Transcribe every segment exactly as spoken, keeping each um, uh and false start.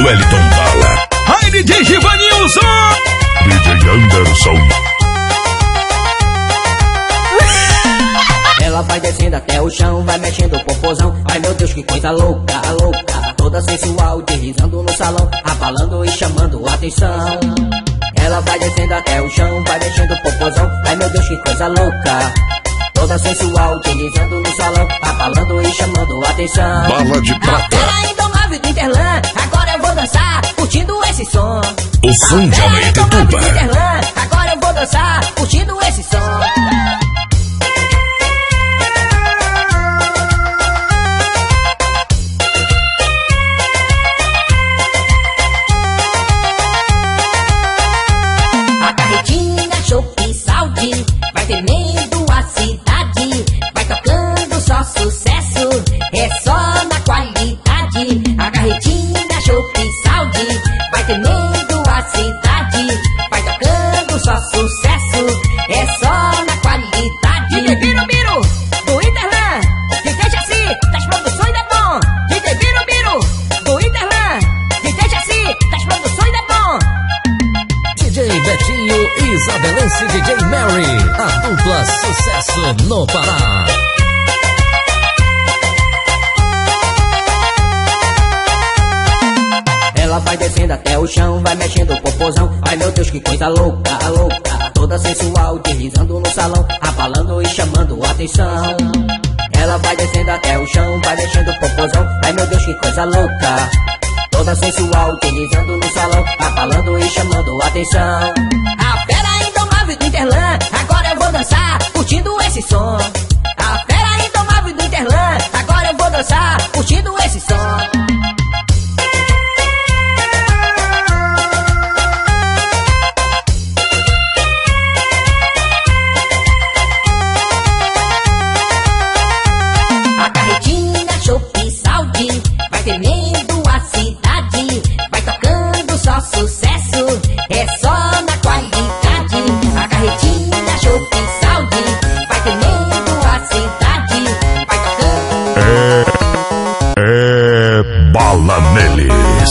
Wellington Bala. Ai, D J Givanilson. D J Anderson. Ela vai descendo até o chão, vai mexendo o popozão. Ai meu Deus, que coisa louca, louca. Toda sensual, deslizando no salão, abalando e chamando atenção. Ela vai descendo até o chão, vai mexendo o popozão. Ai meu Deus, que coisa louca. Toda sensual, deslizando no salão, abalando e chamando atenção. Bala de prata. A indomável do Interlan, agora eu vou dançar, curtindo esse som. O som de Ameaituba. Agora eu vou dançar, curtindo esse som. Vai tremendo a cidade, vai tocando só sucesso, é só na qualidade. A carretinha Chopp Saúde, vai tremendo a cidade, vai tocando só sucesso, é só na qualidade. D J Biro Biro, do Interlan, D J Jaci, das produções da Bom. D J Biro Biro, do Interlan, D J Jaci, das produções da Bom. D J Betinho e Isabelense D J Mary, a dupla sucesso no Pará. Ela vai descendo até o chão, vai mexendo o popozão. Ai meu Deus, que coisa louca, louca. Toda sensual, deslizando no salão, abalando e chamando atenção. Ela vai descendo até o chão, vai mexendo o popozão. Ai meu Deus, que coisa louca. Toda sensual, deslizando no salão, abalando e chamando atenção. A fera indomável do Interlan, agora eu vou dançar, curtindo esse som. A fera indomável do Interlan, agora eu vou dançar, curtindo esse som. A carretinha Chopp Saúde, vai tremendo a cidade, vai tocando só sucesso, é só na qualidade. A carretinha Chopp Saúde, vai tremendo a cidade, vai tocando. É, é bala neles.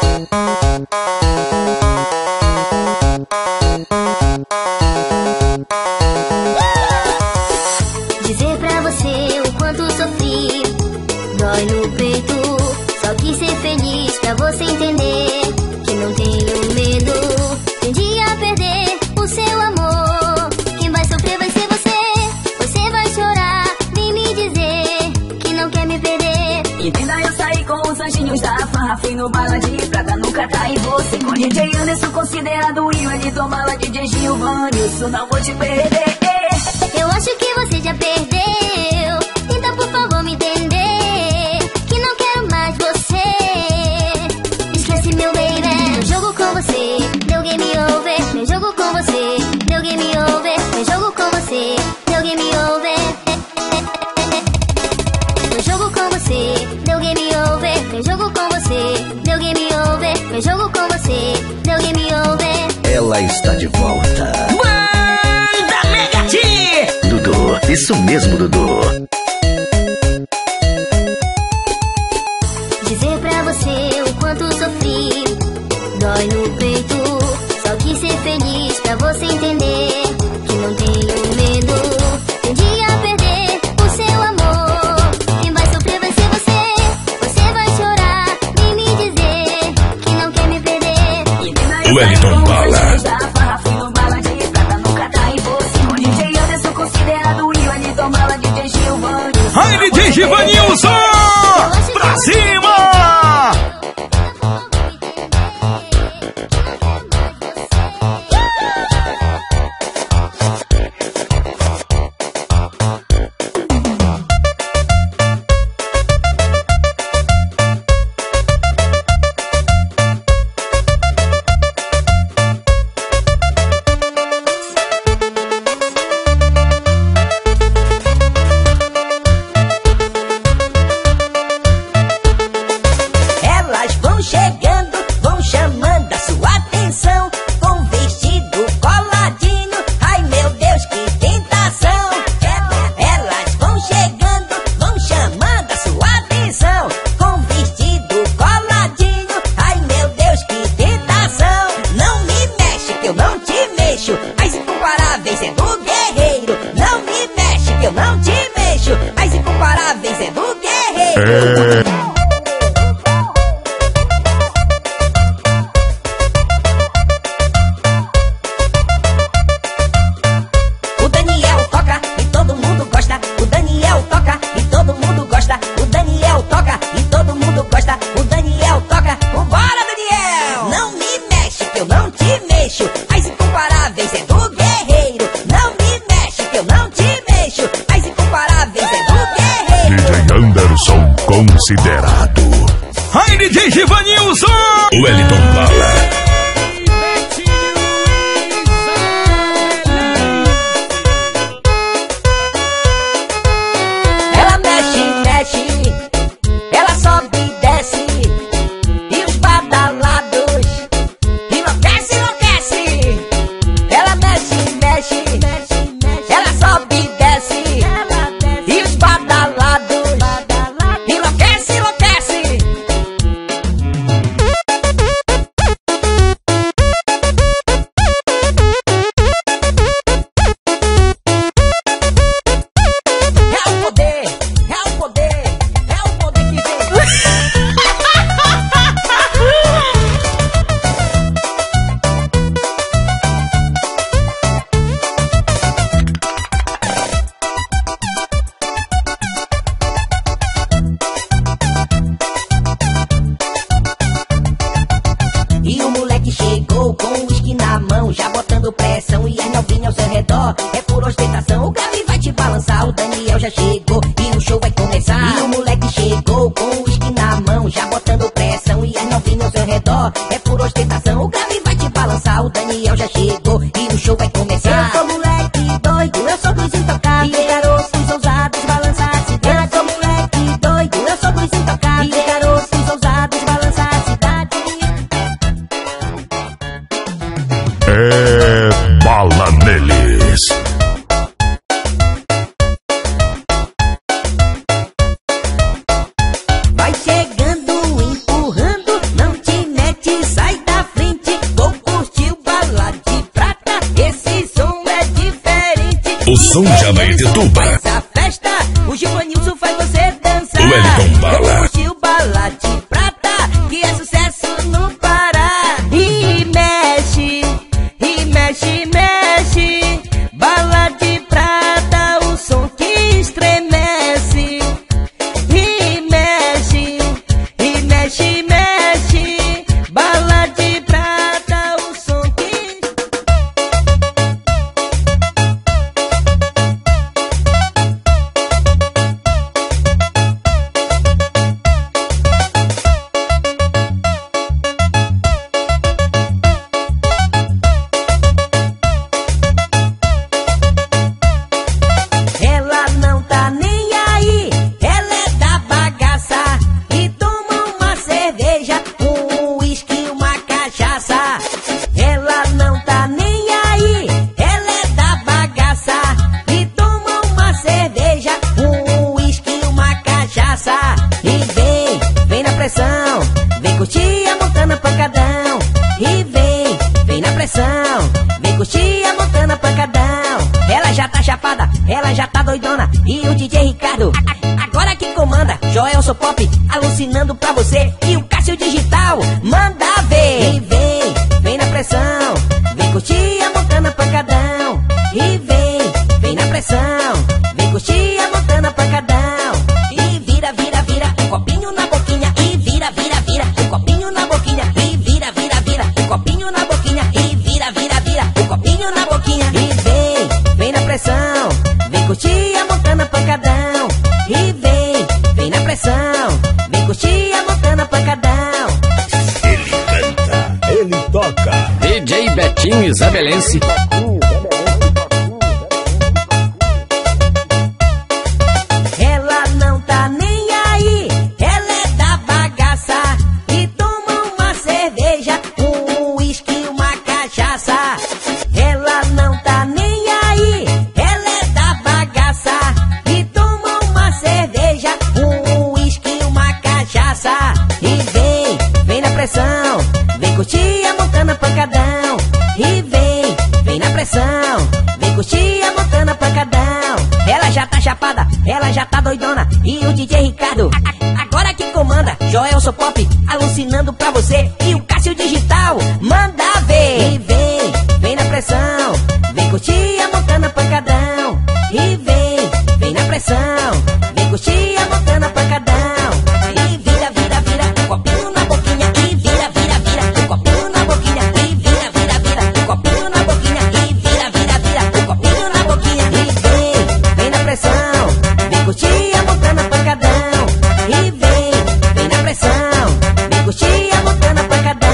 Dizer pra você o quanto sofri, dói no peito, só quis ser feliz pra você entender que não tenho medo. Tendi a perder o seu amor, quem vai sofrer vai ser você. Você vai chorar, vem me dizer que não quer me perder. Entenda, eu saí com os anjinhos da farra, fui no Bala de Prata, nunca tá em você. Com D J Anderson considerado e o Wellington Bala, D J Giovanni, isso não vou te perder. Eu acho que você já perdeu, então por favor me entender que não quero mais você. Esquece meu baby, meu jogo com você, deu game over. Meu jogo com você, deu game over. Meu jogo com você, deu game over. Meu jogo com você, deu game over. Meu jogo com você, deu game over. Meu jogo com você, deu game over. Ela está de volta. Manda Megati! Dudu, isso mesmo, Dudu. Dizer pra você o quanto sofri, dói no peito, só quis ser feliz pra você entender que não tenho medo. Tendi a perder o seu amor, quem vai sofrer vai ser você. Você vai chorar, vem me dizer que não quer me perder. Wellington Bala. Ai, D J Givanilson! Pra cima! incomparáveis é do guerreiro. Não me mexe que eu não te mexo. As incomparáveis é do guerreiro. É... Considerado. Ai, D J Givanilson! Wellington Bala. Ela mexe, mexe, ela sobe e desce, e os badalados enlouquece, enlouquece. Ela mexe, mexe, ela sobe e desce, e os badalados enlouquece, enlouquece. É o poder, é o poder, é o poder que vem. E o moleque chegou com o uísque na mão, já botando pressão e as novinhas ao seu redor. É por ostentação, o grave vai te balançar. O Daniel já chegou e o show vai começar. E o moleque chegou com o uísque na mão, já botando pressão e as novinhas ao seu redor. É por ostentação, o grave vai te balançar. O Daniel já chegou e o show vai começar. Eu sou moleque doido, eu sou dos intocáveis, e garotos ousados balançar a cidade. Eu sou moleque doido, eu sou dos intocáveis, e garotos ousados balançar a cidade. É bala neles. Vai chegando, empurrando, não te mete, sai da frente. Vou curtir o bala de prata, esse som é diferente. O som de Amaetetuba. Essa festa, o Givanilson faz você dançar. Wellington Bala. Vou curtir o bala de prata, que é sucesso no Pará. E mexe, e mexe, mexe, bala de prata, o som que estremece. E mexe, e mexe, mexe, bala de prata, o som que... Ela não tá nem aí, ela é da bagaça. E toma uma cerveja, um uísque, uma cachaça. Ela não tá nem aí, ela é da bagaça. E toma uma cerveja, um uísque, uma cachaça. E vem, vem na pressão, vem curtir a Montana pancadão. E vem, vem na pressão, vem curtir a Montana pancadão. Ela já tá chapada, ela já tá doidona. E o D J Ricardo, a- a- agora que comanda. Joelson Pop, alucinando pra você. E o Cássio Digital, manda ver. E vem, vem na pressão, vem curtir a Montana pancadão. E vem, vem na pressão, vem curtir a Montana pancadão. E vira, vira, vira, um copinho na boquinha. E vira, vira, vira, um copinho na boquinha. E vira, vira, vira, um copinho na boquinha. E vira, vira, vira, um copinho na boquinha. E vem, vem na pressão, vem curtir a Montana pancadão. E vem, vem na pressão, vem curtir a Montana pancadão. Ele canta, ele toca. D J Betinho Isabelense. Ela não tá nem aí, ela é da bagaça. E toma uma cerveja, um uísque, uma cachaça. Ela não tá nem aí, ela é da bagaça. E toma uma cerveja, um uísque, uma cachaça. E vem, vem na pressão, vem curtir a Montana pancadão. E vem, vem na pressão, vem curtir curtir a Montana Pancadão. Ela já tá chapada, ela já tá doidona. E o D J Ricardo, a- agora que comanda. Joelson Pop, alucinando pra você. E o Cássio Digital, manda ver. E vem, vem na pressão. Vem curtir a Montana Pancadão. E vem, vem na pressão. Vem curtir a Montana Pancadão. E vira, vira, vira, um copinho na boquinha. E vira, vira, vira, um copinho na boquinha. E vira, vira, vira, um copinho na boquinha. E vira, vira, vira, um copinho na boquinha. E vem, vem na pressão. Vem curtir a Montana Pancadão. E vem, vem na pressão. Vem curtir a Montana Pancadão.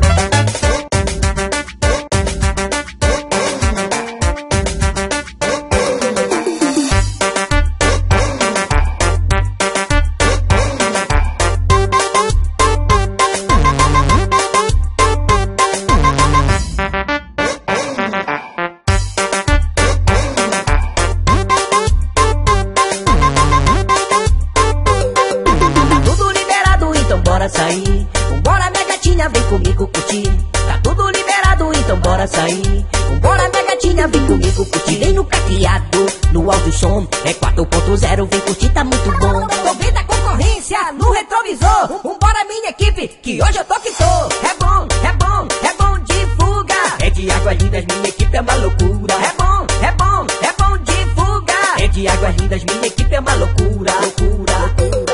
Tá tudo liberado, então bora sair. Vambora, minha gatinha, vem comigo curtir. Tá tudo liberado, então bora sair. Vambora, minha gatinha, vem comigo curtir. Vem no caqueado, no áudio som. É quatro ponto zero, vem curtir, tá muito bom. Tô vendo a concorrência no retrovisor. Vambora, minha equipe, que hoje eu tô que tô. É bom, é bom, é bom de fuga. É de Águas Lindas, minha equipe é uma loucura. É bom, é bom, é bom de fuga. É de Águas Lindas, minha equipe é uma loucura. Loucura, loucura.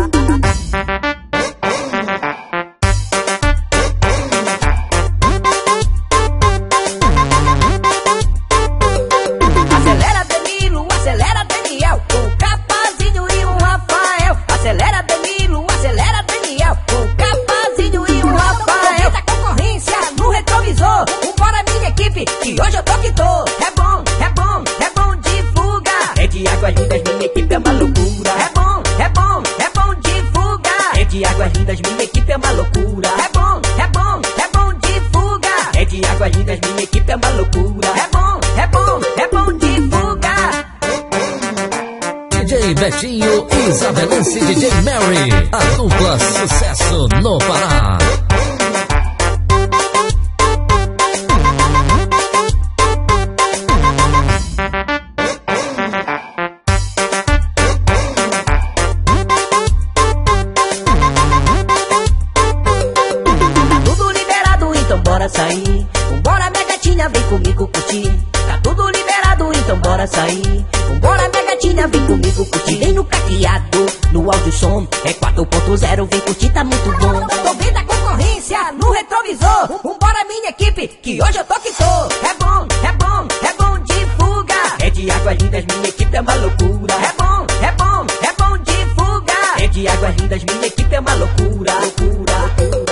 Acelera Danilo, acelera Daniel, com Capazinho e um Rafael. Acelera Danilo, acelera Daniel, com Capazinho e um Rafael. Da concorrência no retrovisor. Vambora, minha equipe, que hoje eu tô que tô. É bom, é bom, é bom de fuga. É de Águas Lindas, minha equipe é uma loucura. É bom, é bom, é bom de fuga. É de Águas Lindas, minha equipe é uma loucura. É bom, é bom, é bom de fuga. É de Águas Lindas, minha equipe é uma loucura. É bom, é bom, é bom de fuga. D J Betinho e Isabelense D J Mary, a dupla sucesso no Pará. Tá tudo liberado, então bora sair. Vambora, minha gatinha, vem comigo curtir. Tá tudo liberado, então bora sair. Vambora, minha gatinha, vem comigo curtir. Vem no caqueado, no áudio som. É quatro ponto zero, vem curtir, tá muito bom. Tô vendo a concorrência no retrovisor. Vambora, minha equipe, que hoje eu tô que tô. É bom, é bom, é bom de fuga. É de Águas Lindas, minha equipe é uma loucura. É bom, é bom, é bom de fuga. É de Águas Lindas, minha equipe é uma loucura. Loucura, loucura.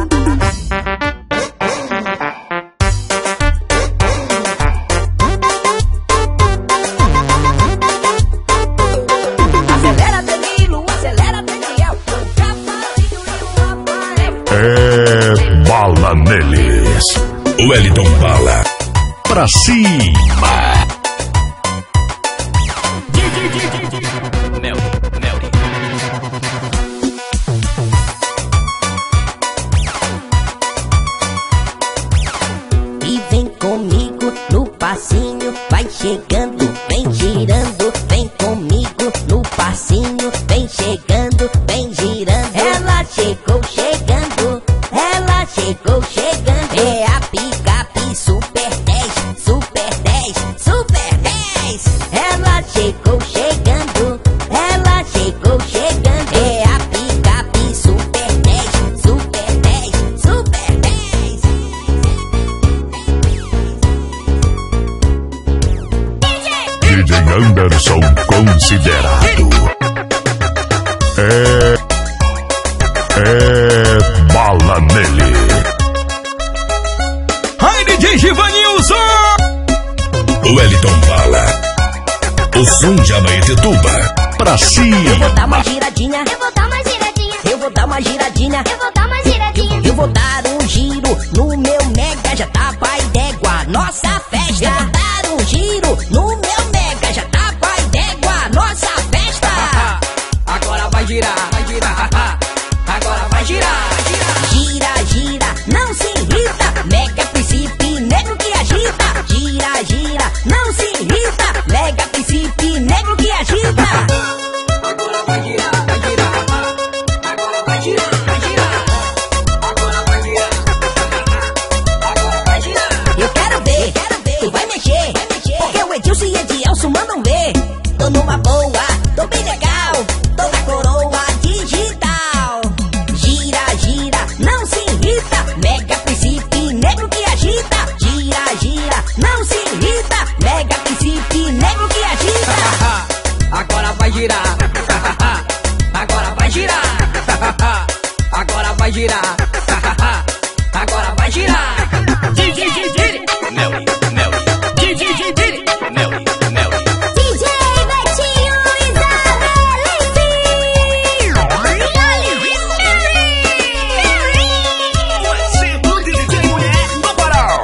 Acelera Danilo, acelera Daniel, com Capazinho e um Rafael. É bala neles. Wellington Bala. Pra cima. E vem comigo no passinho, vai chegando, vem girando, vem comigo no passinho, vem chegando, vem girando. Ela chegou chegando, ela chegou chegando. É a picape Super dez, Super dez, Super dez. Ela chegou chegando, ela chegou chegando. É a picape Super dez, Super dez, Super dez. D J Anderson considerado. É. É bala nele. Ai, D J Givanilson! Wellington Bala. O som de Amaetetuba. Pra Eu vou dar uma cima. giradinha, Eu vou dar uma giradinha, eu vou dar uma giradinha. eu vou dar uma giradinha. Eu vou dar um giro no meu Mega, já tá pai d'égua, nossa festa. Eu vou dar um giro no meu Mega, já tá pai d'égua, nossa festa. Agora vai girar, vai girar. Agora vai girar, girar. Gira, gira, não se irrita, Mega Príncipe Negro que agita. Gira, gira, não se irrita. Mega Príncipe Negro que agita. Agora vai girar, vai girar. Agora vai girar, vai girar. Agora vai girar. Agora vai girar. Eu quero ver, quero ver, tu vai mexer, vai mexer. Porque o Edilson e Edielson mandam ver. Tô numa boa, tô bem legal. Tô na coroa digital. Gira, gira, não se irrita. Mega Príncipe Negro que agita. Gira, gira, não se irrita. Mega Príncipe Negro que agita. Agora vai girar. Agora vai girar. Agora vai girar. Agora vai girar. D J Diddy, Melly, Melly. D J Diddy, Melly, Melly. D J Betinho Centro de D J Mulher do Pará.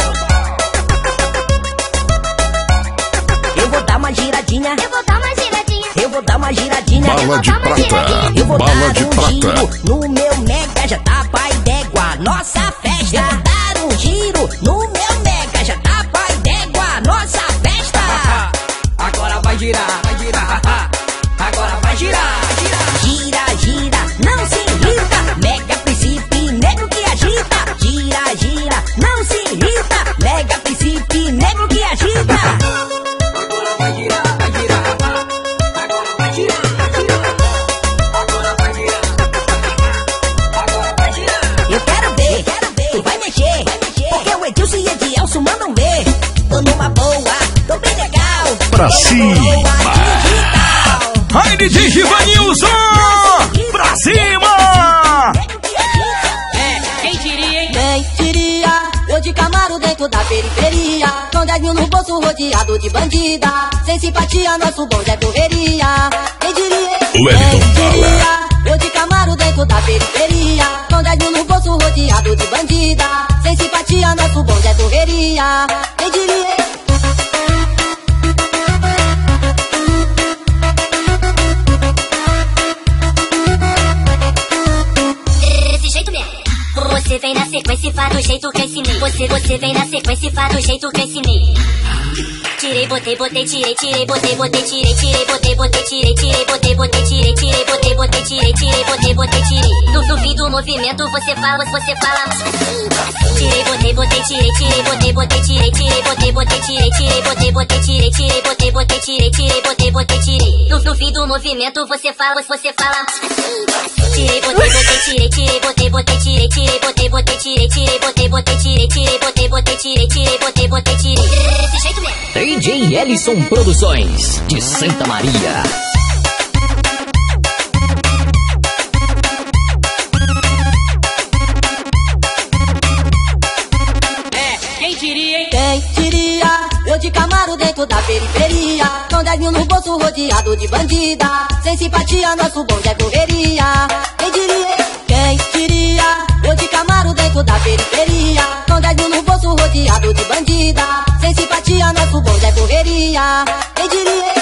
Eu vou dar uma giradinha. Eu vou dar uma giradinha. Eu vou dar uma giradinha. Bala de prata, Eu vou bala dar de um prata. giro no meu Mega, já tá pai d'égua, nossa festa. Eu vou dar um giro no meu Mega, já tá pai d'égua, nossa festa. Agora vai girar, vai girar. Agora vai girar, girar. Gira, gira, não se irrita. Mega Príncipe Negro que agita. Gira, gira, não se irrita. Mega Príncipe Negro que agita. Agora vai girar, vai girar. Agora vai girar, vai girar. Agora vai girar. Agora vai girar. Eu quero ver, quero ver, tu vai mexer, vai mexer. Porque o Edilson e Edielson mandam ver. Tô numa boa, tô bem legal. Pra cima. Ai, D J Givanilson! Pra cima! É, quem diria, hein? Quem diria? Eu de Camaro dentro da periferia. Com dez mil no bolso rodeado de bandida. Sem simpatia, nosso bonde é correria. Quem diria? Wellington Quem Bala. diria? Eu de Camaro dentro da periferia. Com dez mil no bolso rodeado de bandida. Sem simpatia, nosso bonde é correria. Quem diria? Desse jeito mesmo. Você vem na sequência e faz do jeito que eu ensinei. Você, você vem na sequência e faz do jeito que eu ensinei. Tirei, botei, botei, tirei, tirei, botei, botei, tirei, tirei, botei, botei, tirei, tirei, botei, botei, tirei, tirei, botei, botei, tirei, tirei, botei, botei, tirei. No, no fim do movimento você fala, você fala. Tirei, botei, botei, tirei, tirei, botei, botei, tirei, tirei, botei, botei, tirei, tirei, botei, botei, tirei, tirei, botei, botei, tirei, tirei, botei, botei, tirei. No, no fim do movimento você fala, você fala. Tirei, botei, botei, tirei, tirei, botei, botei, tirei, tirei, botei, botei, tirei, tirei, botei, botei, tirei, tirei, botei, botei, tirei, tirei, botei, botei, tirei. Desse jeito mesmo. D J Ellison Produções, de Santa Maria. É, quem diria, hein? Quem diria? Eu de Camaro dentro da periferia. Com dez mil no bolso rodeado de bandida. Sem simpatia, nosso bonde é correria. Quem diria? Quem diria? Eu de Camaro dentro da periferia. Com dez mil no bolso rodeado de bandida. Sem simpatia, nosso bonde é correria. Quem diria?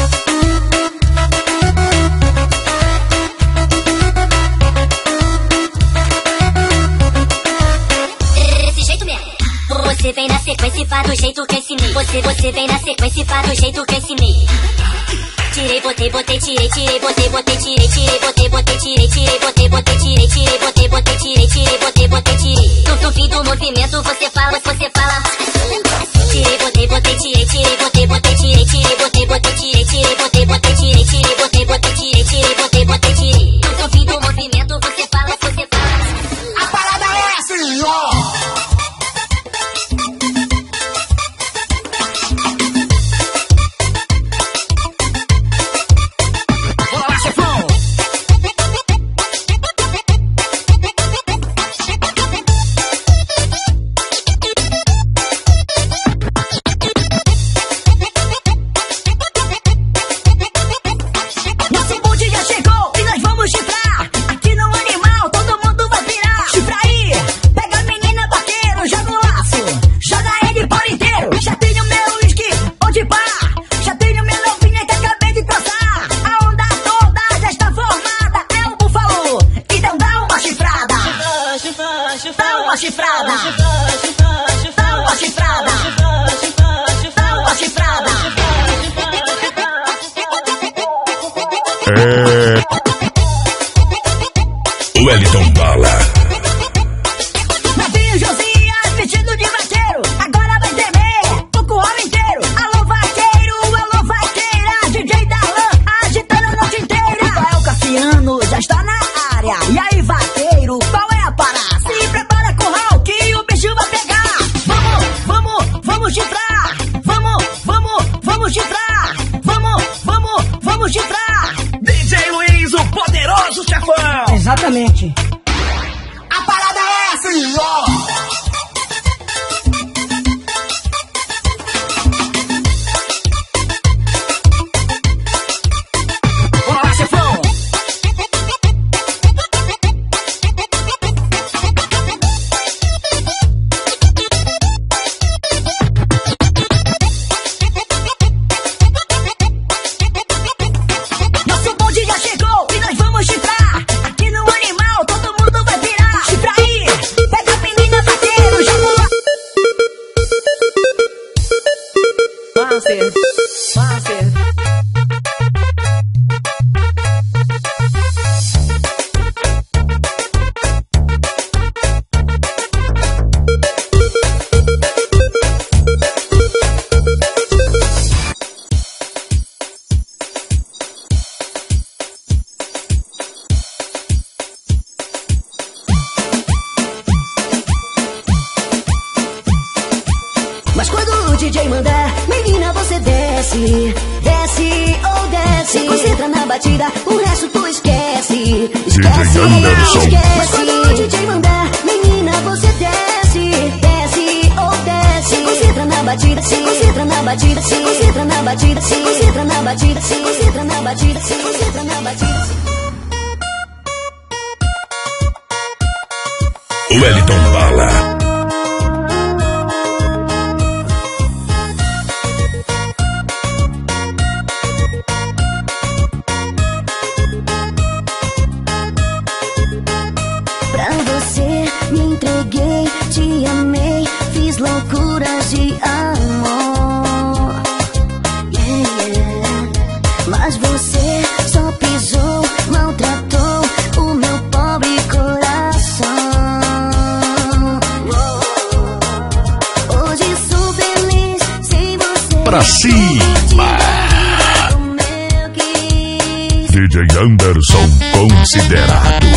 Desse jeito mesmo. Você vem na sequência e faz do jeito que eu ensinei. Você, você vem na sequência e faz do jeito que eu ensinei. Tirei, botei, botei, tirei, tirei, botei, botei, tirei, tirei, botei, botei, tirei, tirei, botei, botei, tirei, tirei, botei, botei, tirei, tirei, botei, botei, tirei. No, no fim do movimento você fala, você fala. Tirei, botei, botei, tirei, tirei, botei, botei, tirei, tirei, botei, botei, tirei, tirei, botei, botei, tirei, tirei, botei, botei, tirei, tirei, botei, botei, tirei. No, no fim do movimento você fala, você fala. A parada é assim, ó. é Wellington Bala. Novinho Josias, vestido de vaqueiro, agora vai tremer o curral inteiro. Alô vaqueiro, alô vaqueira, D J Darlan, agitando a noite inteira. Rafael Cassiano já está na área. E aí vaqueiro, qual é a parada? Se prepara curral que o bicho vai pegar. Vamos, vamos, vamos chifrar. Vamos, vamos, vamos chifrar. Vamos, vamos, vamos chifrar. D J Luiz, o poderoso chefão. Exatamente. A parada é assim, ó. Bora lá, chefão. Nosso bonde já chegou e nós vamos chifrar. Aqui no animal todo mundo vai virar. Chifra aí, pega a menina vaqueiro, joga lá. Master, master. Mas quando o D J mandar, menina, você desce, desce ou desce. Se concentra na batida, o resto tu esquece. Esquece, Anderson. esquece. Mas quando o D J mandar, menina, você desce, desce ou desce. Se concentra na batida, se concentra na batida, se concentra na batida, se concentra na batida, se concentra na batida, se concentra na batida. Wellington Bala. Pra você me entreguei, te amei, fiz loucuras de amor. Yeah, yeah. Mas você só pisou, maltratou o meu pobre coração. Hoje sou feliz sem você. Pra cima. Como eu quis. D J Anderson considerado.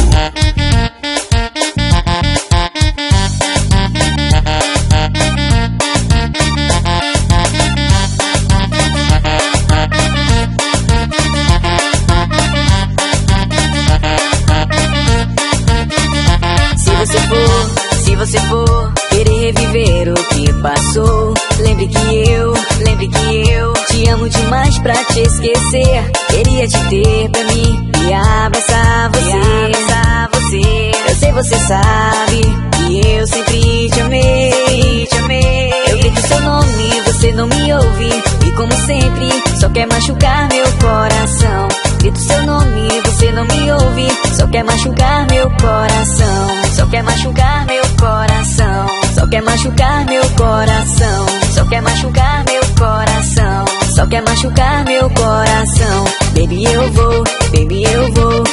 Se você for, se você for querer reviver o que passou, lembre que eu, lembre que eu te amo demais pra te esquecer. Queria te ter pra mim e abraçar você, e abraçar você. Eu sei, você sabe que eu sempre te amei, te amei. Eu grito seu nome, você não me ouve, e como sempre, só quer machucar meu coração. Grito seu nome, você não me ouve, só quer machucar meu coração. Só quer machucar meu coração. Só quer machucar meu coração. Só quer machucar meu coração. Só quer machucar meu coração. Baby, eu vou, baby, eu vou